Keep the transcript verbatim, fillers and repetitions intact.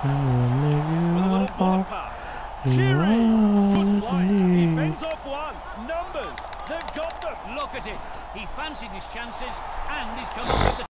Well, what a pass. Shiri, good play. He fends off one. Numbers, they've got them. Look at it. He fancied his chances and he's come up with the